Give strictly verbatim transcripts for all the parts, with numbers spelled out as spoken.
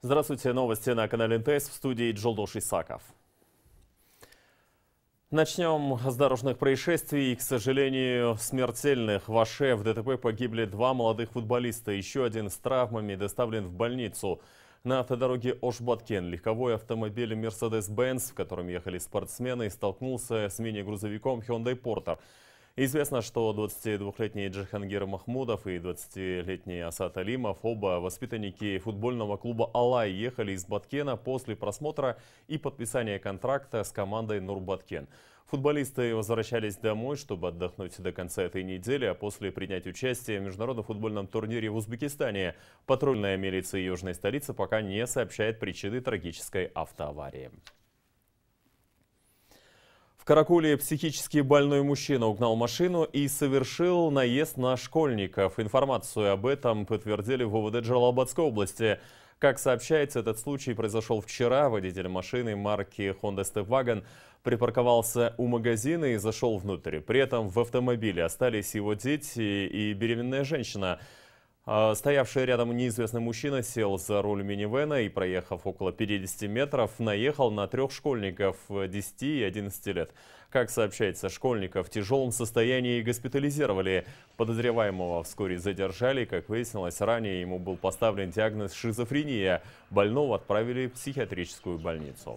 Здравствуйте, новости на канале эн тэ эс, в студии Джолдош Исаков. Начнем с дорожных происшествий. К сожалению, смертельных. В Аше в дэ тэ пэ погибли два молодых футболиста. Еще один с травмами доставлен в больницу. На автодороге Ош-Баткен легковой автомобиль Mercedes-Benz, в котором ехали спортсмены, столкнулся с мини-грузовиком Hyundai Porter. Известно, что двадцатидвухлетний Джихангир Махмудов и двадцатилетний Асад Алимов, оба воспитанники футбольного клуба «Алай», ехали из Баткена после просмотра и подписания контракта с командой Нур-Баткен. Футболисты возвращались домой, чтобы отдохнуть до конца этой недели, а после принять участие в международном футбольном турнире в Узбекистане. Патрульная милиция южной столицы пока не сообщает причины трагической автоаварии. В Каракуле психически больной мужчина угнал машину и совершил наезд на школьников. Информацию об этом подтвердили в о вэ дэ Джалалабадской области. Как сообщается, этот случай произошел вчера. Водитель машины марки Honda Step Wagon припарковался у магазина и зашел внутрь. При этом в автомобиле остались его дети и беременная женщина. Стоявший рядом неизвестный мужчина сел за руль минивэна и, проехав около пятидесяти метров, наехал на трех школьников десяти и одиннадцати лет. Как сообщается, школьников в тяжелом состоянии госпитализировали. Подозреваемого вскоре задержали. Как выяснилось, ранее ему был поставлен диагноз шизофрения. Больного отправили в психиатрическую больницу.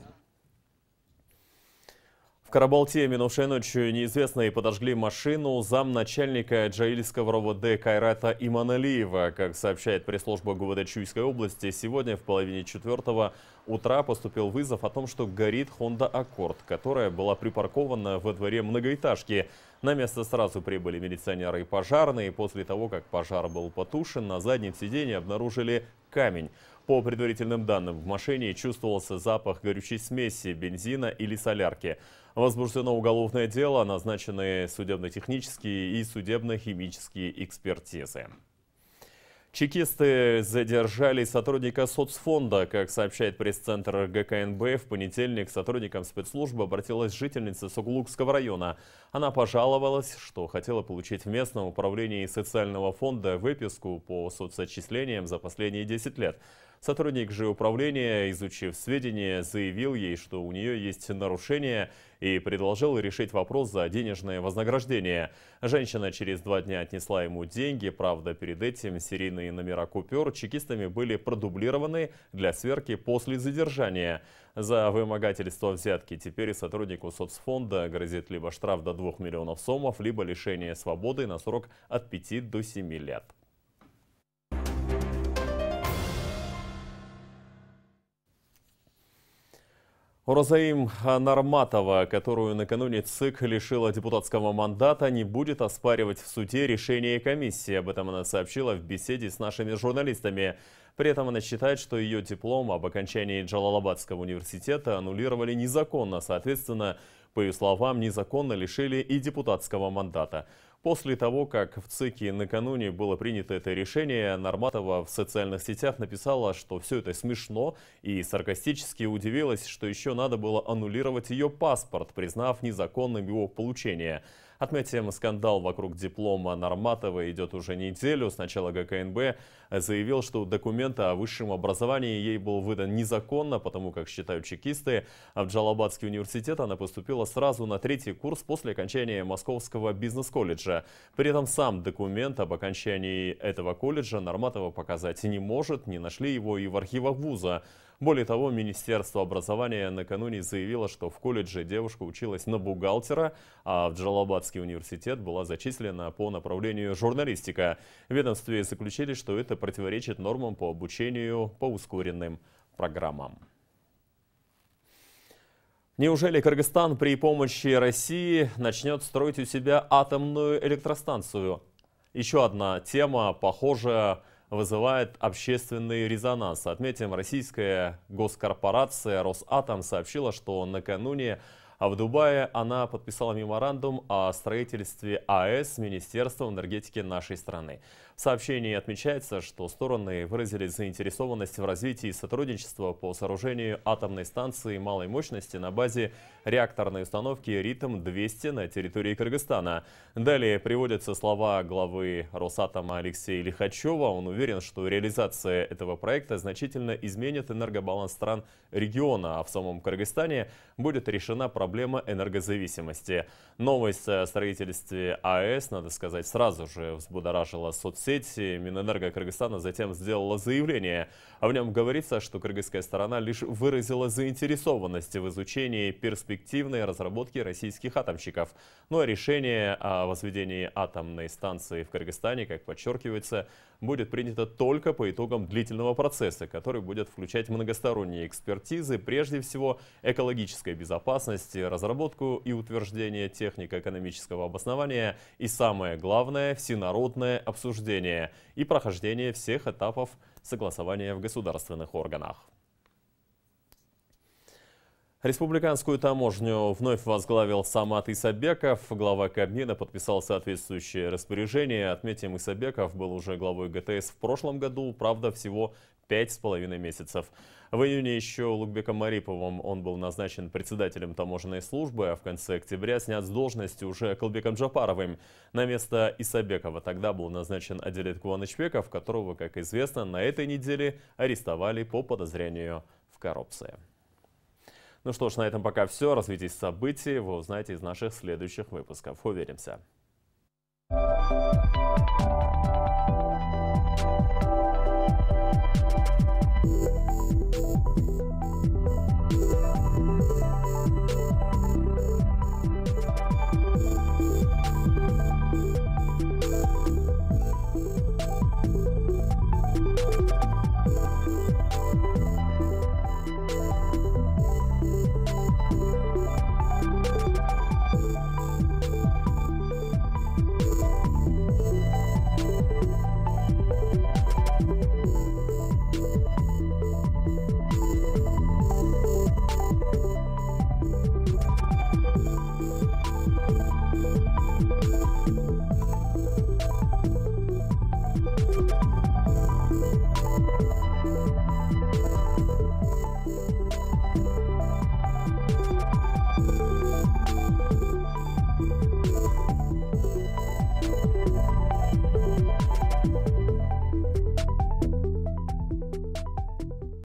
В Карабалте минувшей ночью неизвестные подожгли машину замначальника Джаильского эр о вэ дэ Кайрата Иманалиева. Как сообщает пресс-служба гэ у вэ дэ Чуйской области, сегодня в половине четвертого утра поступил вызов о том, что горит Honda Accord, которая была припаркована во дворе многоэтажки. На место сразу прибыли милиционеры и пожарные. После того, как пожар был потушен, на заднем сиденье обнаружили камень. По предварительным данным, в машине чувствовался запах горючей смеси, бензина или солярки. Возбуждено уголовное дело, назначены судебно-технические и судебно-химические экспертизы. Чекисты задержали сотрудника соцфонда. Как сообщает пресс-центр гэ ка эн бэ, в понедельник к сотрудникам спецслужбы обратилась жительница Суглукского района. Она пожаловалась, что хотела получить в местном управлении социального фонда выписку по соцотчислениям за последние десять лет. Сотрудник же управления, изучив сведения, заявил ей, что у нее есть нарушение, и предложил решить вопрос за денежное вознаграждение. Женщина через два дня отнесла ему деньги. Правда, перед этим серийные номера купюр чекистами были продублированы для сверки после задержания. За вымогательство взятки теперь сотруднику соцфонда грозит либо штраф до двух миллионов сомов, либо лишение свободы на срок от пяти до семи лет. Розаим Нарматова, которую накануне ЦИК лишила депутатского мандата, не будет оспаривать в суде решение комиссии. Об этом она сообщила в беседе с нашими журналистами. При этом она считает, что ее диплом об окончании Джалалабадского университета аннулировали незаконно. Соответственно, по ее словам, незаконно лишили и депутатского мандата. После того, как в ЦИКе накануне было принято это решение, Нарматова в социальных сетях написала, что все это смешно, и саркастически удивилась, что еще надо было аннулировать ее паспорт, признав незаконным его получение. Отметим, скандал вокруг диплома Нарматова идет уже неделю. Сначала гэ ка эн бэ заявил, что документ о высшем образовании ей был выдан незаконно, потому как считают чекисты. А в Джалалабадский университет она поступила сразу на третий курс после окончания Московского бизнес-колледжа. При этом сам документ об окончании этого колледжа Нарматова показать не может, не нашли его и в архивах вуза. Более того, Министерство образования накануне заявило, что в колледже девушка училась на бухгалтера, а в Джалалабадский университет была зачислена по направлению журналистика. В ведомстве заключили, что это противоречит нормам по обучению по ускоренным программам. Неужели Кыргызстан при помощи России начнет строить у себя атомную электростанцию? Еще одна тема, похожая, вызывает общественный резонанс. Отметим, российская госкорпорация «Росатом» сообщила, что накануне в Дубае она подписала меморандум о строительстве АЭС с Министерством энергетики нашей страны. В сообщении отмечается, что стороны выразили заинтересованность в развитии сотрудничества по сооружению атомной станции малой мощности на базе реакторной установки «Ритм двести» на территории Кыргызстана. Далее приводятся слова главы Росатома Алексея Лихачева. Он уверен, что реализация этого проекта значительно изменит энергобаланс стран региона, а в самом Кыргызстане будет решена проблема энергозависимости. Новость о строительстве АЭС, надо сказать, сразу же взбудоражила соцсети. Минэнерго Кыргызстана затем сделала заявление. В нем говорится, что кыргызская сторона лишь выразила заинтересованность в изучении перспективной разработки российских атомщиков. Ну а решение о возведении атомной станции в Кыргызстане, как подчеркивается, будет принято только по итогам длительного процесса, который будет включать многосторонние экспертизы, прежде всего экологической безопасности, разработку и утверждение технико-экономического обоснования и, самое главное, всенародное обсуждение и прохождение всех этапов согласования в государственных органах. Республиканскую таможню вновь возглавил Самат Исабеков. Глава Кабмина подписал соответствующее распоряжение. Отметим, Исабеков был уже главой ГТС в прошлом году, правда, всего пять с половиной месяцев. В июне еще Улугбеком Мариповым он был назначен председателем таможенной службы, а в конце октября снят с должности уже Кылбеком Джапаровым. На место Исабекова тогда был назначен Адилет Куанычбеков, которого, как известно, на этой неделе арестовали по подозрению в коррупции. Ну что ж, на этом пока все. Развитие событий вы узнаете из наших следующих выпусков. Увидимся. Thank you.